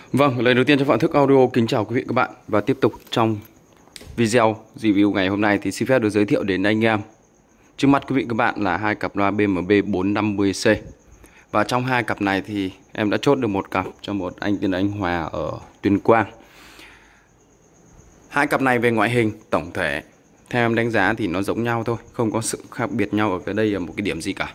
Vâng, lời đầu tiên cho Phạm Thức Audio kính chào quý vị các bạn. Và tiếp tục trong video review ngày hôm nay thì xin phép được giới thiệu đến anh em. Trước mắt quý vị các bạn là hai cặp loa BMB 450C. Và trong hai cặp này thì em đã chốt được một cặp cho một anh tên là anh Hòa ở Tuyên Quang. Hai cặp này về ngoại hình tổng thể theo em đánh giá thì nó giống nhau thôi, không có sự khác biệt nhau ở cái đây là một cái điểm gì cả.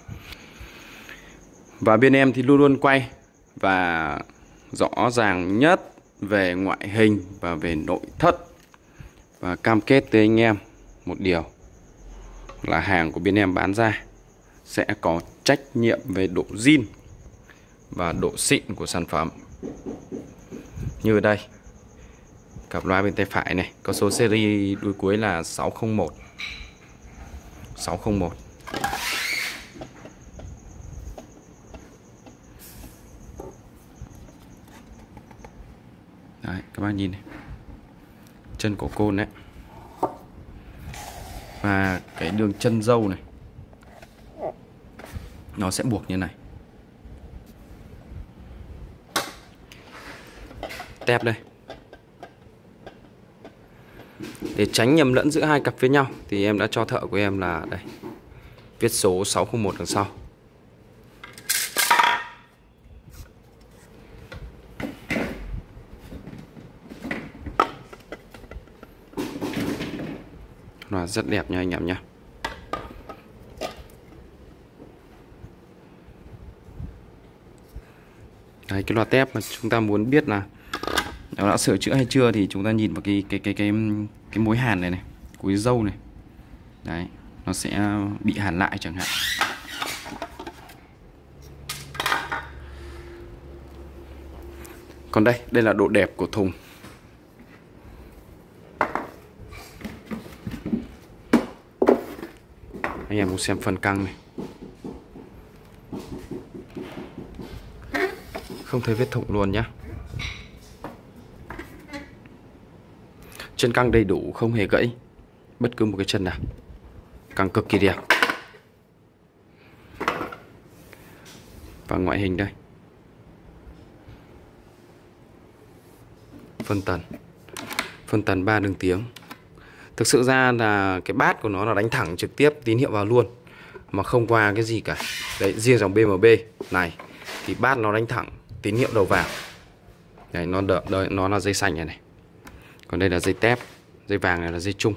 Và bên em thì luôn luôn quay và rõ ràng nhất về ngoại hình và về nội thất, và cam kết tới anh em một điều là hàng của bên em bán ra sẽ có trách nhiệm về độ zin và độ xịn của sản phẩm. Như ở đây, cặp loa bên tay phải này có số series đuôi cuối là 601. Đấy, các bạn nhìn này, chân của côn đấy, và cái đường chân dâu này nó sẽ buộc như này. Tép đây, để tránh nhầm lẫn giữa hai cặp với nhau thì em đã cho thợ của em là đây viết số 601 đằng sau. Loa rất đẹp nha anh em nhé. Đấy, cái loa tép mà chúng ta muốn biết là nó đã sửa chữa hay chưa thì chúng ta nhìn vào cái mối hàn này này, cuối dâu này. Đấy, nó sẽ bị hàn lại chẳng hạn. Còn đây là độ đẹp của thùng. Anh em cùng xem phần căng này, không thấy vết thủng luôn nhá. Chân căng đầy đủ, không hề gãy bất cứ một cái chân nào, căng cực kỳ đẹp. Và ngoại hình đây, phân tần 3 đường tiếng. Thực sự ra là cái bát của nó là đánh thẳng trực tiếp tín hiệu vào luôn, mà không qua cái gì cả. Đấy, riêng dòng BMB này thì bát nó đánh thẳng tín hiệu đầu vào. Đấy, nó là dây xanh này. Còn đây là dây tép, dây vàng này là dây chung.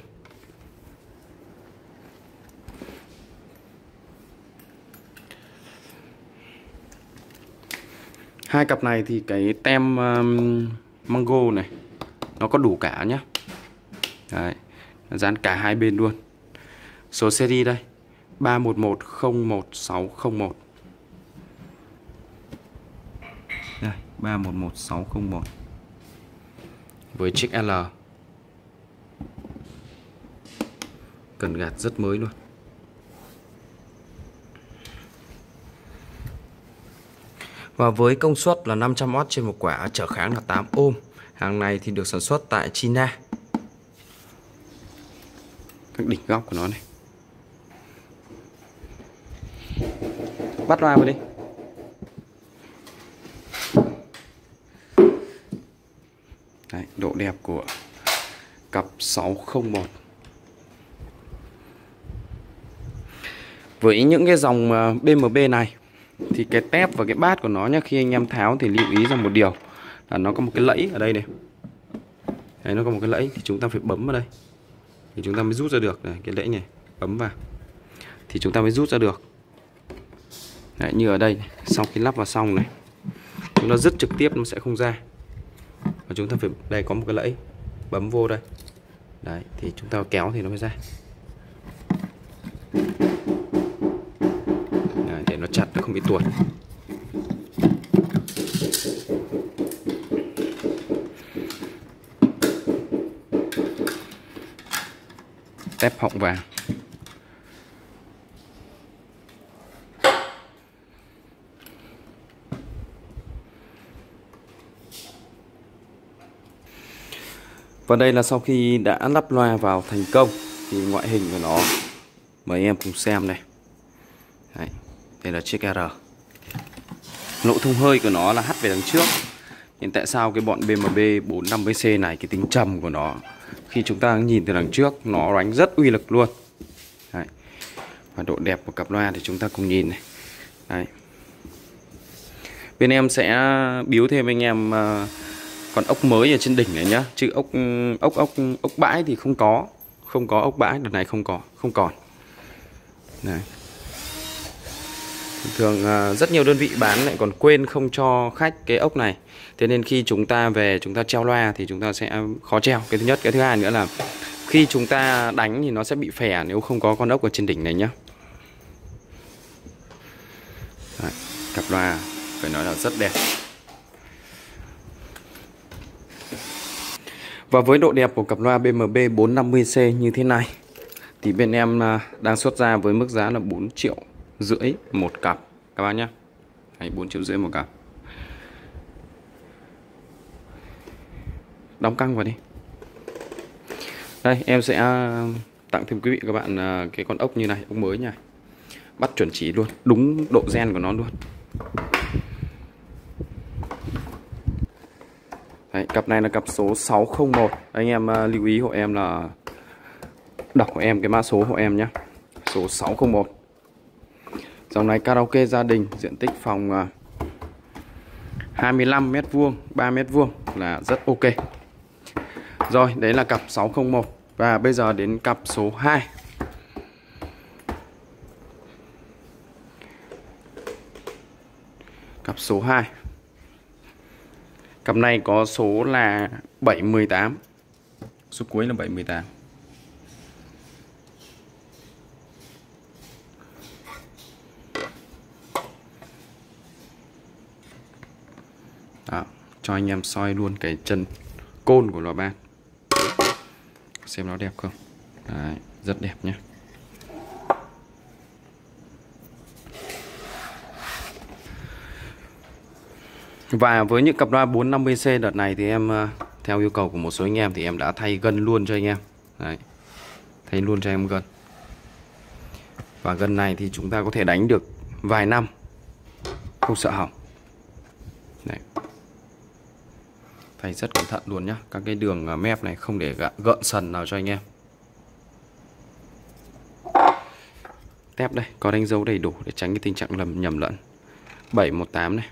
Hai cặp này thì cái tem mango này nó có đủ cả nhá. Đấy, dán cả hai bên luôn. Số series đây 31101601. Đây, 311601 với chiếc L. Cần gạt rất mới luôn. Và với công suất là 500W trên một quả, trở kháng là 8 ohm. Hàng này thì được sản xuất tại China. Các đỉnh góc của nó này. Bắt loa vào đi. Đấy, độ đẹp của cặp 601. Với những cái dòng BMB này thì cái tép và cái bát của nó nhá, khi anh em tháo thì lưu ý rằng một điều là nó có một cái lẫy ở đây này. Đấy, nó có một cái lẫy thì chúng ta phải bấm vào đây thì chúng ta mới rút ra được. Này, cái lẫy này bấm vào thì chúng ta mới rút ra được. Đấy, như ở đây này, sau khi lắp vào xong này, chúng ta dứt trực tiếp nó sẽ không ra, và chúng ta phải, đây có một cái lẫy, bấm vô đây. Đấy, thì chúng ta kéo thì nó mới ra. Đấy, để nó chặt, nó không bị tuột. Tép họng vàng. Và đây là sau khi đã lắp loa vào thành công thì ngoại hình của nó, mời em cùng xem này. Đấy, đây là chiếc R. Lỗ thông hơi của nó là hắt về đằng trước. Hiện tại sao cái bọn BMB 450C này, cái tính trầm của nó khi chúng ta nhìn từ đằng trước nó đánh rất uy lực luôn. Đấy. Và độ đẹp của cặp loa thì chúng ta cùng nhìn này. Đấy. Bên em sẽ biếu thêm anh em con ốc mới ở trên đỉnh này nhá, chứ ốc bãi thì không có ốc bãi, đợt này không còn. Đấy. Thường rất nhiều đơn vị bán lại còn quên không cho khách cái ốc này. Thế nên khi chúng ta về chúng ta treo loa thì chúng ta sẽ khó treo. Cái thứ nhất, cái thứ hai nữa là khi chúng ta đánh thì nó sẽ bị phè nếu không có con ốc ở trên đỉnh này nhá. Đấy, cặp loa phải nói là rất đẹp. Và với độ đẹp của cặp loa BMB 450C như thế này thì bên em đang xuất ra với mức giá là 4,5 triệu một cặp các bác nhé. 4,5 triệu một cặp. Đóng căng vào đi. Đây em sẽ tặng thêm quý vị các bạn cái con ốc như này, ốc mới nha. Bắt chuẩn chỉ luôn, đúng độ gen của nó luôn. Đấy, cặp này là cặp số 601. Anh em lưu ý hộ em là đọc của em cái mã số hộ em nhé. Số 601. Dòng này karaoke gia đình, diện tích phòng 25 m², 3 m² là rất ok. Rồi, đấy là cặp 601. Và bây giờ đến cặp số 2. Cặp số 2. Cặp này có số là 718. Số cuối là 718. Đó, cho anh em soi luôn cái chân côn của loa ban, xem nó đẹp không. Đấy, rất đẹp nhé. Và với những cặp loa 450C đợt này thì em theo yêu cầu của một số anh em thì em đã thay gân luôn cho anh em. Đấy, thay luôn cho em gân. Và gân này thì chúng ta có thể đánh được vài năm không sợ hỏng. Đấy. Thay rất cẩn thận luôn nhá. Các cái đường mép này không để gợn sần nào cho anh em. Tép đây, có đánh dấu đầy đủ để tránh cái tình trạng nhầm lẫn. 718 này.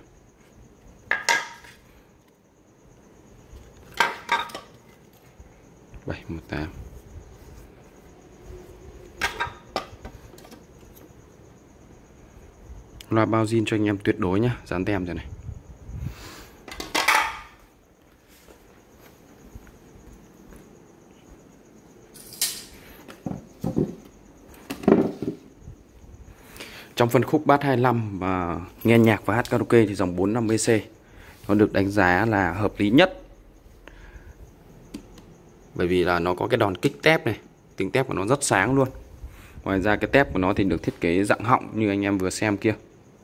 Loa bao zin cho anh em tuyệt đối nhá, dán tem rồi này. Trong phân khúc bass 25 và nghe nhạc và hát karaoke thì dòng 450C nó được đánh giá là hợp lý nhất. Bởi vì là nó có cái đòn kích tép này, tiếng tép của nó rất sáng luôn. Ngoài ra cái tép của nó thì được thiết kế dạng họng như anh em vừa xem kia.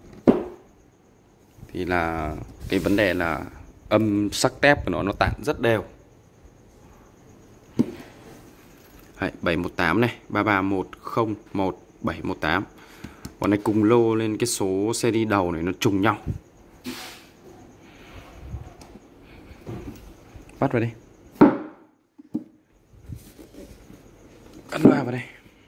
Thì là cái vấn đề là âm sắc tép của nó tản rất đều. Đấy, 718 này, 33101 718. Bọn này cùng lô lên cái số series đầu này nó trùng nhau. Bắt vào đây. Cắt loa vào đây.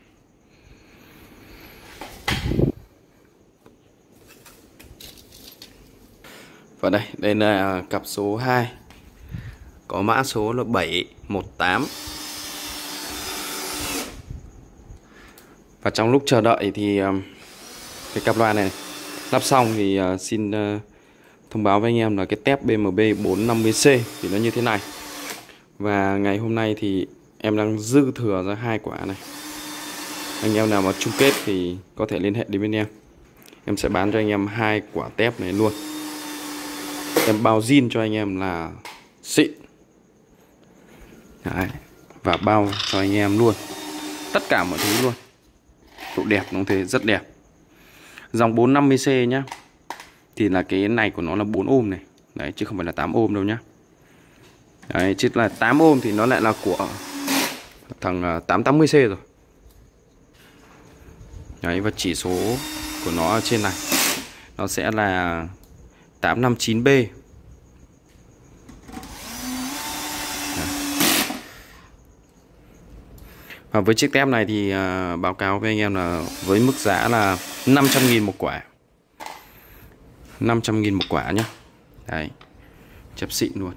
Và đây là cặp số 2. Có mã số là 718. Và trong lúc chờ đợi thì cái cặp loa này lắp xong thì xin thông báo với anh em là cái tép BMB 450C thì nó như thế này. Và ngày hôm nay thì em đang dư thừa ra 2 quả này. Anh em nào mà chung kết thì có thể liên hệ đến bên em. Em sẽ bán cho anh em 2 quả tép này luôn. Em bao zin cho anh em là xịn. Đấy. Và bao cho anh em luôn tất cả mọi thứ luôn. Độ đẹp nó thế rất đẹp. Dòng 450C nhá. Thì là cái này của nó là 4 ohm này. Đấy, chứ không phải là 8 ohm đâu nhá. Đấy, chứ là 8 ohm thì nó lại là của thằng 880C rồi. Đấy, và chỉ số của nó ở trên này nó sẽ là 859B. Và với chiếc tem này thì báo cáo với anh em là với mức giá là 500.000 một quả. 500.000 một quả nhé. Đấy, chép xịn luôn.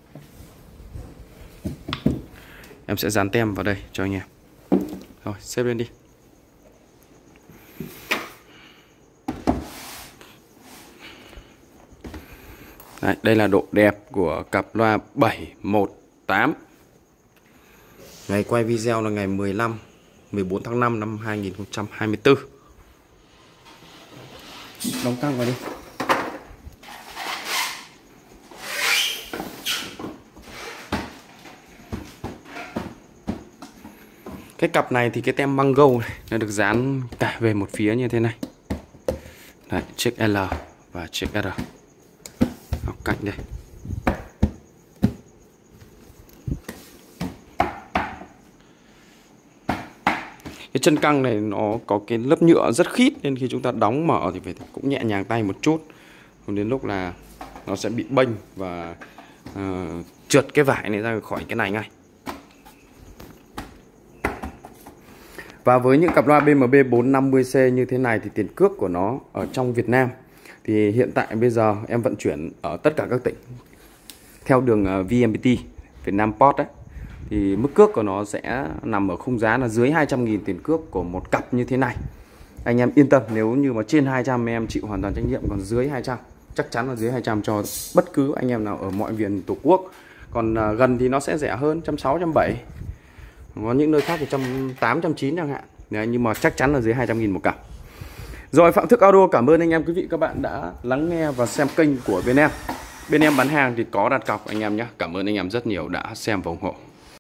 Em sẽ dán tem vào đây cho anh em. Rồi, xếp lên đi. Đấy, đây là độ đẹp của cặp loa 718. Ngày quay video là ngày 14 tháng 5 năm 2024. Đóng căng vào đi. Cái cặp này thì cái tem băng gâu này nó được dán cả về một phía như thế này. Đấy, chiếc L và chiếc R. Học cạnh đây. Cái chân căng này nó có cái lớp nhựa rất khít, nên khi chúng ta đóng mở thì phải cũng nhẹ nhàng tay một chút. Không đến lúc là nó sẽ bị bênh và trượt cái vải này ra khỏi cái này ngay. Và với những cặp loa BMB 450C như thế này thì tiền cước của nó ở trong Việt Nam thì hiện tại bây giờ em vận chuyển ở tất cả các tỉnh theo đường VNPT, Việt Nam Post đấy, thì mức cước của nó sẽ nằm ở khung giá là dưới 200.000 tiền cước của một cặp như thế này. Anh em yên tâm, nếu như mà trên 200 em chịu hoàn toàn trách nhiệm, còn dưới 200 chắc chắn là dưới 200 cho bất cứ anh em nào ở mọi miền Tổ quốc. Còn gần thì nó sẽ rẻ hơn, 160, 170. Có những nơi khác thì 180, 190 chẳng hạn. Đấy, nhưng mà chắc chắn là dưới 200.000 một cặp. Rồi, Phạm Thức Audio cảm ơn anh em quý vị các bạn đã lắng nghe và xem kênh của bên em. Bên em bán hàng thì có đặt cọc anh em nhé. Cảm ơn anh em rất nhiều đã xem và ủng hộ.